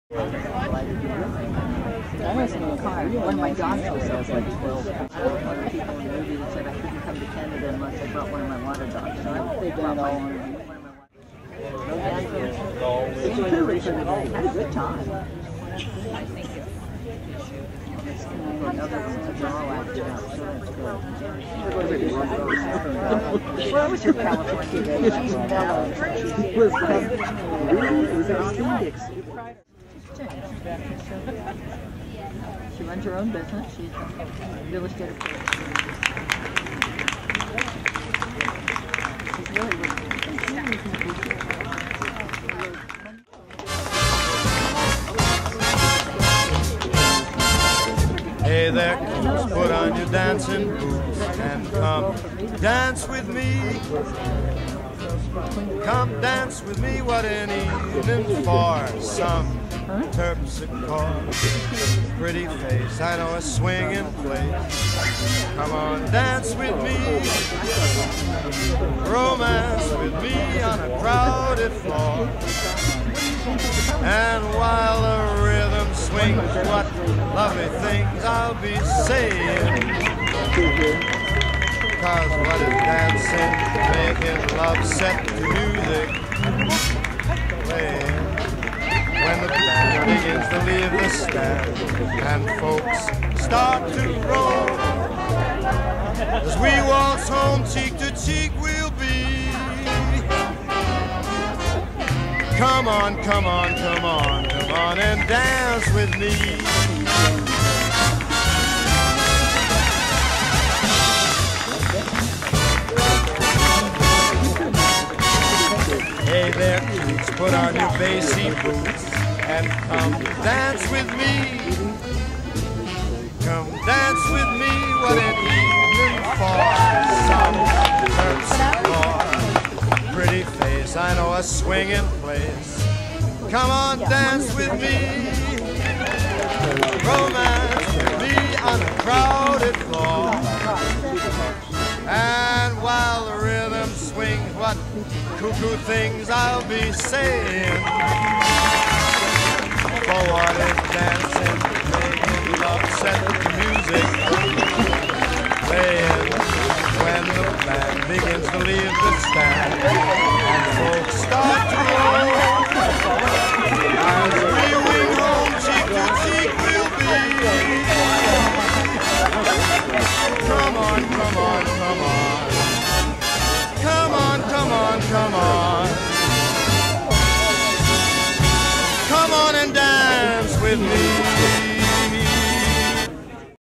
I was in the car. One of my dogs was like 12. One of the people in the movie that said I couldn't come to Canada unless I brought one of my water dogs. So I brought my one of my water dogs. Had a good time. I think it's another draw acted out, so that's good. What was your California day? She's mellow. She was like, really? It was a Phoenix. She runs her own business. She's a real estate appraiser. She's really Hey there, kids, put on your dancing boots and come dance with me. Come dance with me, what an evening for some terpsichore. Pretty face, I know a swinging place. Come on, dance with me. Romance with me on a crowded floor. And while the rhythm swings, what lovely things I'll be saying. 'Cause what is dancing, making love set to music, playing. When the band begins to leave the stand and folks start to roll, as we waltz home cheek to cheek we'll be. Come on, come on, come on, come on and dance with me. Hey there, kids, put on your bassy boots and come dance with me. Come dance with me, what an evening for some terpsichore. Pretty face, I know a swinging place. Come on, dance with me. Romance with me on a crowded floor. And while the rhythm swings, what cuckoo things I'll be saying. For what is dancing, making love set to music, playing when the band begins to leave the stand and folks start to roll. As we wing home cheek to cheek we'll be. Come on, come on, come on. Come on, come on, come on. Come on and dance with me.